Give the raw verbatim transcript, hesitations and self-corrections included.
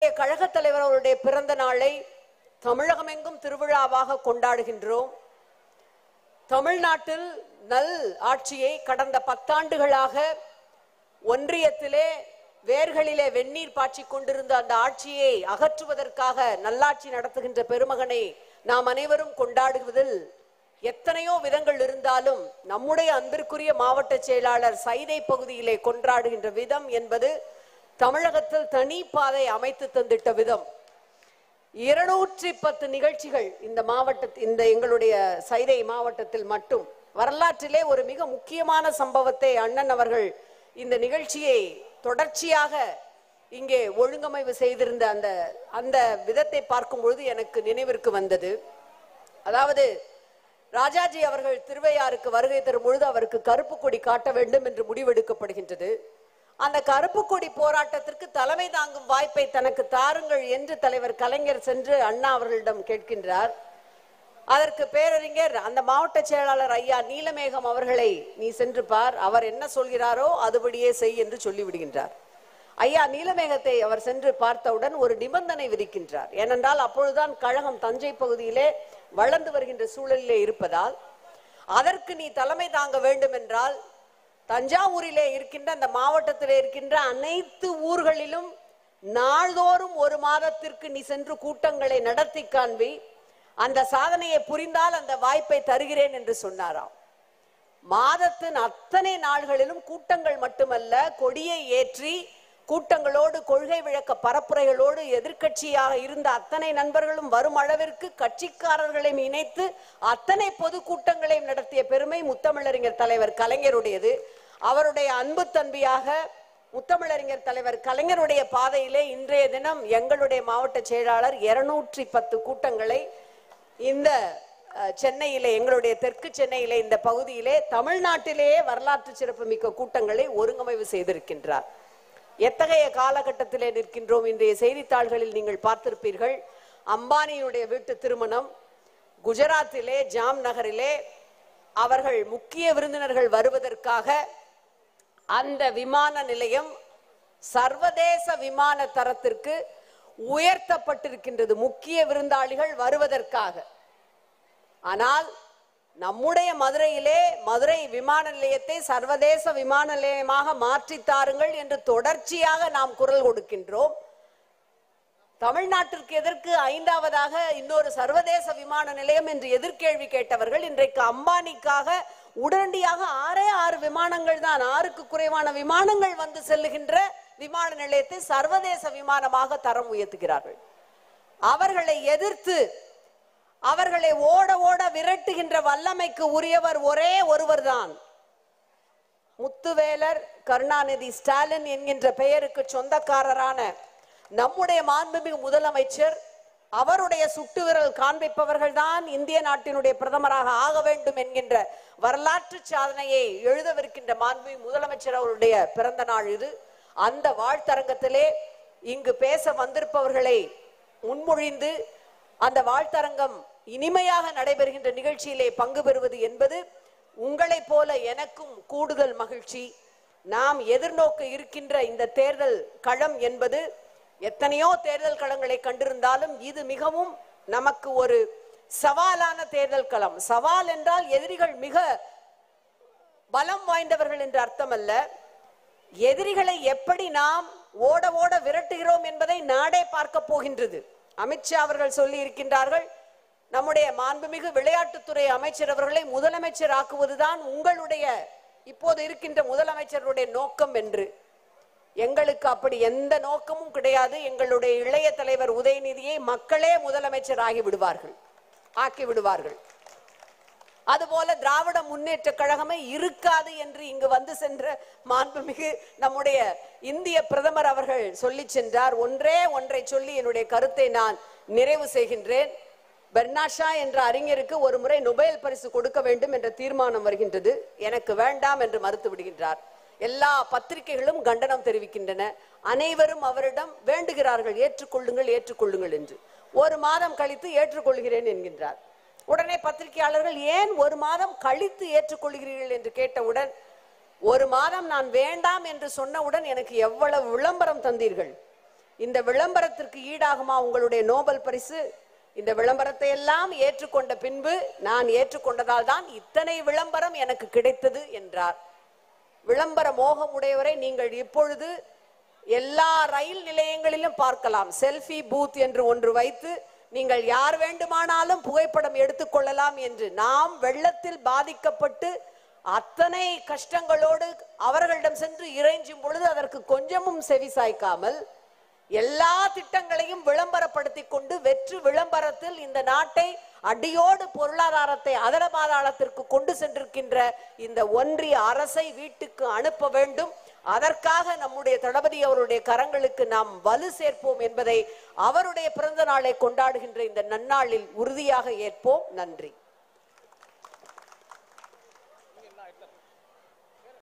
நம்முடைய கழக தலைவர் அவருடைய பிறந்த நாளை தமிழகமெங்கும் திருவிழாவாக கொண்டாடுகின்றோம். தமிழ்நாட்டில் நல் ஆட்சியை கடந்த பத்தாண்டுகளாக ஒன்றியத்திலே வேர்களிலே வெந்நீர் பாய்ச்சி கொண்டிருந்த அந்த ஆட்சியை அகற்றுவதற்காக நல்லாட்சி நடத்துகின்ற பெருமகனை நாம் அனைவரும் கொண்டாடுவதில் எத்தனையோ விதங்கள் இருந்தாலும் நம்முடைய அன்பிற்குரிய மாவட்ட செயலாளர் சைதை பகுதியிலே கொண்டாடுகின்ற விதம் என்பது தமிழகத்தில் தனி பாதை அமைத்து தந்திட்ட விதம். இருநூற்றி பத்து நிகழ்ச்சிகள் இந்த மாவட்டத்தில், இந்த எங்களுடைய சைதை மாவட்டத்தில் மட்டும் வரலாற்றிலே ஒரு மிக முக்கியமான சம்பவத்தை அண்ணன் அவர்கள் இந்த நிகழ்ச்சியை தொடர்ச்சியாக இங்கே ஒழுங்கமைவு செய்திருந்த அந்த அந்த விதத்தை பார்க்கும் பொழுது எனக்கு நினைவிற்கு வந்தது. அதாவது ராஜாஜி அவர்கள் திருவையாருக்கு வருகை தரும் பொழுது அவருக்கு கருப்பு கொடி காட்ட வேண்டும் என்று முடிவெடுக்கப்படுகின்றது. அந்த கருப்பு கொடி போராட்டத்திற்கு தலைமை தாங்கும் வாய்ப்பை தனக்கு தாருங்கள் என்று தலைவர் கலைஞர் சென்று அண்ணா அவர்களிடம் கேட்கின்றார். அதற்கு பேரறிஞர் அந்த மாவட்ட செயலாளர் ஐயா நீலமேகம் அவர்களை நீ சென்று பார், அவர் என்ன சொல்கிறாரோ அதுபடியே செய் என்று சொல்லிவிடுகின்றார். ஐயா நீலமேகத்தை அவர் சென்று பார்த்தவுடன் ஒரு நிபந்தனை விதிக்கின்றார். ஏனென்றால் அப்பொழுதுதான் கழகம் தஞ்சை பகுதியிலே வளர்ந்து வருகின்ற சூழலிலே இருப்பதால் அதற்கு நீ தலைமை தாங்க வேண்டும் என்றால் தஞ்சாவூரிலே இருக்கின்ற அந்த மாவட்டத்திலே இருக்கின்ற அனைத்து ஊர்களிலும் நாள்தோறும் ஒரு மாதத்திற்கு நீ சென்று கூட்டங்களை நடத்தி காண்பி, அந்த சாதனையை புரிந்தால் அந்த வாய்ப்பை தருகிறேன் என்று சொன்னாராம். மாதத்தின் அத்தனை நாள்களிலும் கூட்டங்கள் மட்டுமல்ல, கொடியை ஏற்றி கூட்டங்களோடு கொள்கை விளக்க பரப்புரைகளோடு எதிர்கட்சியாக இருந்த அத்தனை நண்பர்களும் வரும் அளவிற்கு கட்சிக்காரர்களையும் இணைத்து அத்தனை பொது கூட்டங்களையும் நடத்திய பெருமை முத்தமிழறிஞர் தலைவர் கலைஞருடையது. அவருடைய அன்பு தம்பியாக முத்தமிழறிஞர் தலைவர் கலைஞருடைய பாதையிலே இன்றைய தினம் எங்களுடைய மாவட்ட செயலாளர் இருநூற்றி பத்து கூட்டங்களை இந்த சென்னையிலே, எங்களுடைய தெற்கு சென்னையிலே இந்த பகுதியிலே தமிழ்நாட்டிலேயே வரலாற்று சிறப்பு மிக்க கூட்டங்களை ஒருங்கமைவு செய்திருக்கின்றார். எத்தகைய காலகட்டத்திலே நிற்கின்றோம்? இன்றைய செய்தித்தாள்களில் நீங்கள் பார்த்திருப்பீர்கள், அம்பானியுடைய வீட்டு திருமணம் குஜராத்திலே ஜாம் நகரிலே அவர்கள் முக்கிய விருந்தினர்கள் வருவதற்காக அந்த விமான நிலையம் சர்வதேச விமான தரத்திற்கு உயர்த்தப்பட்டிருக்கின்றது, முக்கிய விருந்தாளிகள் வருவதற்காக. ஆனால் நம்முடைய மதுரையிலே மதுரை விமான நிலையத்தை சர்வதேச விமான நிலையமாக மாற்றி தாருங்கள் என்று தொடர்ச்சியாக நாம் குரல் கொடுக்கின்றோம். தமிழ்நாட்டிற்கு எதற்கு ஐந்தாவதாக இன்னொரு சர்வதேச விமான நிலையம் என்று எதிர்கேள்வி கேட்டவர்கள் இன்றைக்கு அம்பானிக்காக உடனடியாக ஆறே ஆறு விமானங்கள் தான், ஆறுக்கு குறைவான விமானங்கள் வந்து செல்லுகின்ற விமான நிலையத்தை சர்வதேச விமானமாக தரம் உயர்த்துகிறார்கள். அவர்களை எதிர்த்து அவர்களை ஓட ஓட விரட்டுகின்ற வல்லமைக்கு உரியவர் ஒரே ஒருவர் தான், முத்துவேலர் கருணாநிதி ஸ்டாலின் என்கின்ற பெயருக்கு சொந்தக்காரரான நம்முடைய மாண்புமிகு முதலமைச்சர். அவருடைய சுட்டு விரல் காண்பிப்பவர்கள் தான் இந்திய நாட்டினுடைய பிரதமராக ஆக வேண்டும் என்கின்ற வரலாற்று சாதனையை எழுதவிருக்கின்ற மாண்புமிகு முதலமைச்சர் அவருடைய பிறந்த நாள் இது. அந்த வாழ்த்தரங்கத்திலே இங்கு பேச வந்திருப்பவர்களை முன்மொழிந்து அந்த வாழ்த்தரங்கம் இனிமையாக நடைபெறுகின்ற நிகழ்ச்சியிலே பங்கு பெறுவது என்பது உங்களை போல எனக்கும் கூடுதல் மகிழ்ச்சி. நாம் எதிர்நோக்க இருக்கின்ற இந்த தேர்தல் களம் என்பது எத்தனையோ தேர்தல் களங்களை கண்டிருந்தாலும் இது மிகவும் நமக்கு ஒரு சவாலான தேர்தல் களம். சவால் என்றால் எதிரிகள் மிக பலம் வாய்ந்தவர்கள் என்று அர்த்தம் அல்ல, எதிரிகளை எப்படி நாம் ஓட ஓட விரட்டுகிறோம் என்பதை நாடே பார்க்க போகின்றது. அமித்ஷா அவர்கள் சொல்லி இருக்கின்றார்கள், நம்முடைய மாண்புமிகு விளையாட்டுத்துறை அமைச்சர் அவர்களை முதலமைச்சர் ஆக்குவதுதான் உங்களுடைய இப்போது இருக்கின்ற முதலமைச்சருடைய நோக்கம் என்று. எங்களுக்கு அப்படி எந்த நோக்கமும் கிடையாது. எங்களுடைய இளைய தலைவர் உதயநிதியை மக்களே முதலமைச்சர் ஆகி விடுவார்கள் ஆக்கி விடுவார்கள். அதுபோல திராவிட முன்னேற்ற கழகமே இருக்காது என்று இங்கு வந்து சென்ற மாண்புமிகு நம்முடைய இந்திய பிரதமர் அவர்கள் சொல்லி சென்றார். ஒன்றே ஒன்றை சொல்லி என்னுடைய கருத்தை நான் நிறைவு செய்கின்றேன். பெர்னாஷா என்ற அறிஞருக்கு ஒரு முறை நொபேல் பரிசு கொடுக்க வேண்டும் என்ற தீர்மானம் வருகின்றது. எனக்கு வேண்டாம் என்று மறுத்து விடுகின்றார். எல்லா பத்திரிகைகளும் கண்டனம் தெரிவிக்கின்றன. அனைவரும் அவரிடம் வேண்டுகிறார்கள், ஏற்றுக்கொள்ளுங்கள் ஏற்றுக்கொள்ளுங்கள் என்று. ஒரு மாதம் கழித்து ஏற்றுக்கொள்கிறேன் என்கின்றார். உடனே பத்திரிகையாளர்கள் ஏன் ஒரு மாதம் கழித்து ஏற்றுக்கொள்கிறீர்கள் என்று கேட்டவுடன், ஒரு மாதம் நான் வேண்டாம் என்று சொன்னவுடன் எனக்கு எவ்வளவு விளம்பரம் தந்தீர்கள், இந்த விளம்பரத்திற்கு ஈடாகுமா உங்களுடைய நோபல் பரிசு? இந்த விளம்பரத்தை எல்லாம் ஏற்றுக்கொண்ட பின்பு நான் ஏற்றுக்கொண்டதால் தான் இத்தனை விளம்பரம் எனக்கு கிடைத்தது என்றார். விளம்பர மோகம் உடையவரை நீங்கள் இப்பொழுது எல்லா ரயில் நிலையங்களிலும் பார்க்கலாம். செல்ஃபி பூத் என்று ஒன்று வைத்து நீங்கள் யார் வேண்டுமானாலும் புகைப்படம் எடுத்துக்கொள்ளலாம் என்று. நாம் வெள்ளத்தில் பாதிக்கப்பட்டு அத்தனை கஷ்டங்களோடு அவர்களிடம் சென்று இறைஞ்சும் பொழுது அதற்கு கொஞ்சமும் செவி சாய்க்காமல் எல்லா திட்டங்களையும் விளம்பரப்படுத்தி கொண்டு வெற்று விளம்பரத்தில் இந்த நாட்டை அடியோடு பொருளாதாரத்தை அதர பாதாளத்திற்கு கொண்டு சென்றிருக்கின்ற இந்த ஒன்றிய அரசை வீட்டுக்கு அனுப்ப வேண்டும். அதற்காக நம்முடைய தளபதி அவருடைய கரங்களுக்கு நாம் வலு சேர்ப்போம் என்பதை அவருடைய பிறந்த நாளை கொண்டாடுகின்ற இந்த நன்னாளில் உறுதியாக ஏற்போம். நன்றி.